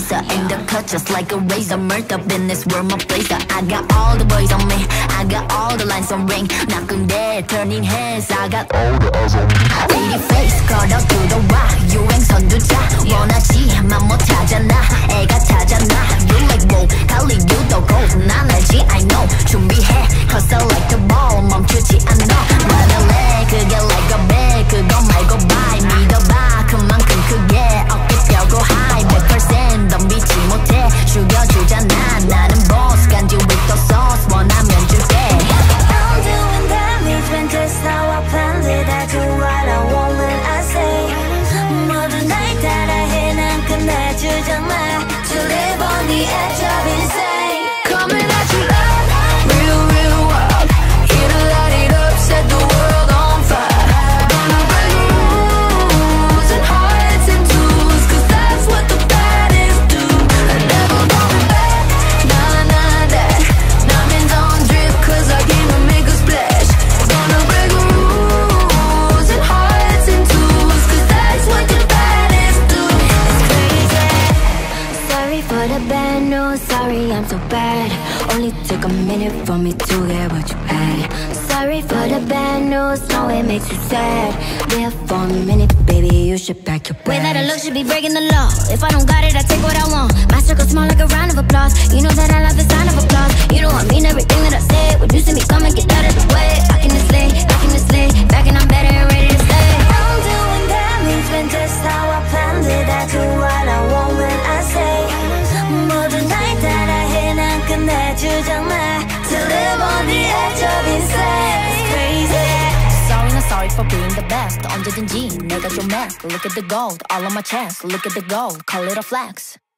laser. In the cut just like a razor. Murder business, world my blazer. I got all the boys on me, I got all the lines on ring. Not there, turning heads. I got all the eyes on me. Lady face, cut out to the rock. 유행 선두자, 원하지만 못하잖아. 애가 타잖아. You like whoa, 할리 유도 gold. 난 알지, I know. 준비해, cause I like the ball. 멈추지 않아. 만날래, 그게 like a bag. 그거 말고 bye. 믿어봐, 그만큼 크게. 어깨 펴고 high. 100% 덤비지 못해. 죽여주잖아. 나는 boss. 간지 with the sauce. 원하면 줄게. I'm doing damage when just how I planned it. I do what I want when I say. 모두 날 따라해. 난 끝내주잖아. To live on the edge of insane. Coming at you loud, real, real wild. Here to light it up, set the world on fire. Gonna break rules and hearts in twos, cause that's what the baddest do. Never going back, nah, nah, that. Diamonds on drip, cause I came to make a splash. Gonna break rules and hearts in twos, cause that's what the baddest do. It's crazy. Sorry for the bad news, sorry I'm so bad. Only took a minute for me to get what you had. Sorry for the bad news, no it makes you sad. There for a minute, baby, you should pack your bags. Without a look, should be breaking the law. If I don't got it, I take what I want. My circle small like a round of applause. You know that I love the sound of applause. You know I mean everything that I said. When you see me coming, get out of the way. I can just lay, back and I'm better and ready to stay. I'm doing damage when just how I planned it. I do what I want when I say. 모두 날 따라해. 난 끝내주잖아. To live on the edge of insane. It's crazy. Sorry, not sorry for being the best. 언제든지 내가 좀 mad. Look at the gold, all on my chest. Look at the gold, call it a flex.